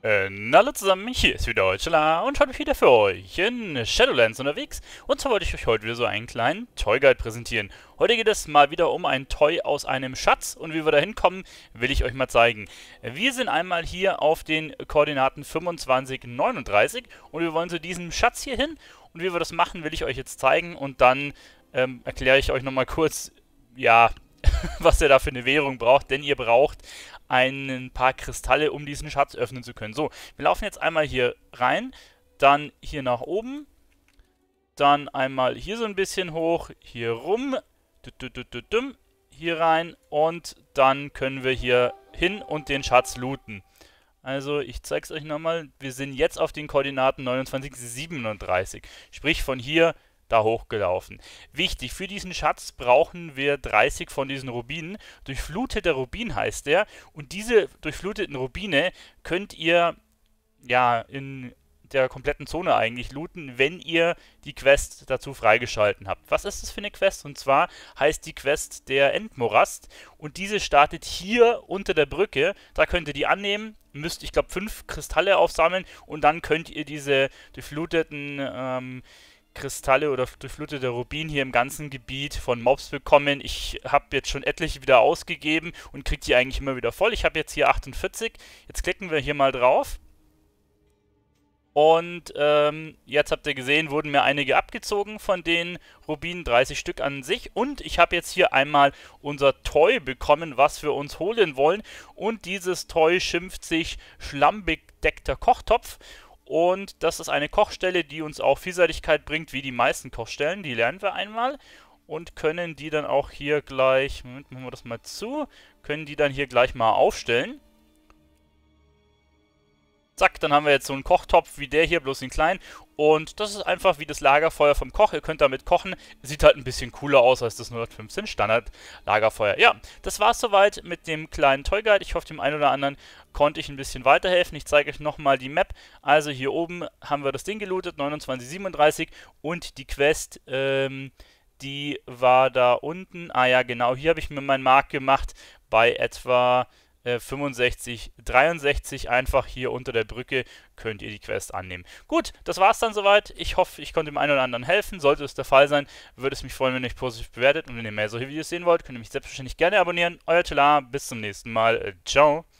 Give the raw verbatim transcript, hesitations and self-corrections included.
Äh, na hallo zusammen, hier ist wieder Deutschela und heute bin ich wieder für euch in Shadowlands unterwegs. Und zwar wollte ich euch heute wieder so einen kleinen Toy Guide präsentieren. Heute geht es mal wieder um ein Toy aus einem Schatz und wie wir da hinkommen, will ich euch mal zeigen. Wir sind einmal hier auf den Koordinaten fünfundzwanzig, neununddreißig und wir wollen zu diesem Schatz hier hin. Und wie wir das machen, will ich euch jetzt zeigen und dann ähm, erkläre ich euch nochmal kurz, ja, was ihr da für eine Währung braucht, denn ihr braucht ein paar Kristalle, um diesen Schatz öffnen zu können. So, wir laufen jetzt einmal hier rein, dann hier nach oben, dann einmal hier so ein bisschen hoch, hier rum, hier rein und dann können wir hier hin und den Schatz looten. Also, ich zeige es euch nochmal, wir sind jetzt auf den Koordinaten neunundzwanzig, siebenunddreißig, sprich von hier da hochgelaufen. Wichtig, für diesen Schatz brauchen wir dreißig von diesen Rubinen. Durchfluteter Rubin heißt der. Und diese durchfluteten Rubine könnt ihr ja in der kompletten Zone eigentlich looten, wenn ihr die Quest dazu freigeschalten habt. Was ist das für eine Quest? Und zwar heißt die Quest der Endmorast und diese startet hier unter der Brücke. Da könnt ihr die annehmen, müsst, ich glaube, fünf Kristalle aufsammeln und dann könnt ihr diese durchfluteten ähm, Kristalle oder durchflutete Rubin hier im ganzen Gebiet von Mobs bekommen. Ich habe jetzt schon etliche wieder ausgegeben und kriege die eigentlich immer wieder voll. Ich habe jetzt hier achtundvierzig. Jetzt klicken wir hier mal drauf. Und ähm, jetzt habt ihr gesehen, wurden mir einige abgezogen von den Rubinen, dreißig Stück an sich. Und ich habe jetzt hier einmal unser Toy bekommen, was wir uns holen wollen. Und dieses Toy schimpft sich Schlammbedeckter Kochtopf. Und das ist eine Kochstelle, die uns auch Vielseitigkeit bringt, wie die meisten Kochstellen. Die lernen wir einmal und können die dann auch hier gleich, Moment, machen wir das mal zu, können die dann hier gleich mal aufstellen. Zack, dann haben wir jetzt so einen Kochtopf wie der hier, bloß in klein. Und das ist einfach wie das Lagerfeuer vom Koch. Ihr könnt damit kochen. Sieht halt ein bisschen cooler aus als das hundertfünfzehn Standard Lagerfeuer. Ja, das war's soweit mit dem kleinen Toy Guide. Ich hoffe, dem einen oder anderen konnte ich ein bisschen weiterhelfen. Ich zeige euch nochmal die Map. Also hier oben haben wir das Ding gelootet, neunundzwanzig, siebenunddreißig. Und die Quest, ähm, die war da unten. Ah ja, genau, hier habe ich mir meinen Mark gemacht bei etwa fünfundsechzig, dreiundsechzig, einfach hier unter der Brücke könnt ihr die Quest annehmen. Gut, das war's dann soweit. Ich hoffe, ich konnte dem einen oder anderen helfen. Sollte es der Fall sein, würde es mich freuen, wenn ihr euch positiv bewertet. Und wenn ihr mehr solche Videos sehen wollt, könnt ihr mich selbstverständlich gerne abonnieren. Euer Tela, bis zum nächsten Mal. Ciao.